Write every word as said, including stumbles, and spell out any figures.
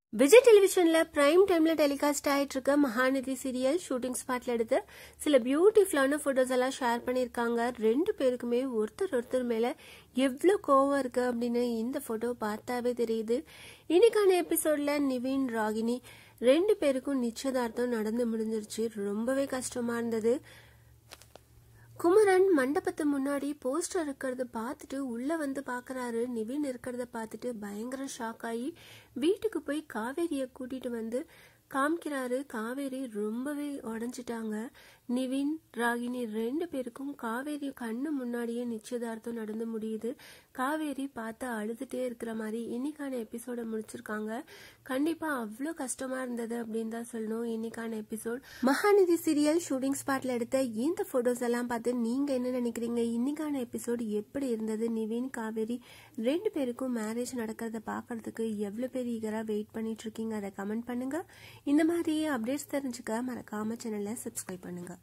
விஜய் டெலிவிஷன்ல பிரைம் டைம்ல டெலிகாஸ்ட் ஆயிட்டு இருக்க மகாநதி சீரியல் ஷூட்டிங் ஸ்பாட்ல எடுத்து சில பியூட்டிஃபுல்லான போட்டோஸ் எல்லாம் ஷேர் பண்ணிருக்காங்க. ரெண்டு பேருக்குமே ஒருத்தர் ஒருத்தர் மேல எவ்வளவு கோவம் இருக்கு அப்படின்னு இந்த போட்டோ பார்த்தாவே தெரியுது. இன்னைக்கான எபிசோட்ல நிவின் ராகினி ரெண்டு பேருக்கும் நிச்சயதார்த்தம் நடந்து முடிஞ்சிருச்சு. ரொம்பவே கஷ்டமா இருந்தது. குமரன் மண்டபத்து முன்னாடி போஸ்டர் இருக்கிறத பார்த்துட்டு உள்ள வந்து பாக்குறாரு. நிவின் இருக்கிறத பார்த்துட்டு பயங்கர ஷாக் ஆகி வீட்டுக்கு போய் காவேரிய கூட்டிட்டு வந்து காமிக்கிறாரு. காவேரி ரொம்பவே உடஞ்சிட்டாங்க. நிவின் ராகினி ரெண்டு பேருக்கும் காவேரி கண்ணு முன்னாடியே நிச்சயதார்த்தம் நடந்து முடியுது. காவேரி பார்த்து அழுதுட்டே இருக்கிற மாதிரி இன்னைக்கான எபிசோட முடிச்சிருக்காங்க. கண்டிப்பா அவ்வளோ கஷ்டமா இருந்தது அப்படின்னு தான் சொல்லணும் இன்னைக்கான எபிசோட். மகாநதி சீரியல் ஷூட்டிங் ஸ்பாட்ல எடுத்த இந்த போட்டோஸ் எல்லாம் பார்த்து நீங்க என்ன நினைக்கிறீங்க? இன்னைக்கான எபிசோடு எப்படி இருந்தது? நிவின் காவேரி ரெண்டு பேருக்கும் மேரேஜ் நடக்கிறத பாக்குறதுக்கு எவ்வளவு பேர் ஈகரா வெயிட் பண்ணிட்டு இருக்கீங்க? அதை கமெண்ட் பண்ணுங்க. இந்த மாதிரி அப்டேட்ஸ் தெரிஞ்சுக்க மறக்காம சேனலை சப்ஸ்கிரைப் பண்ணுங்க.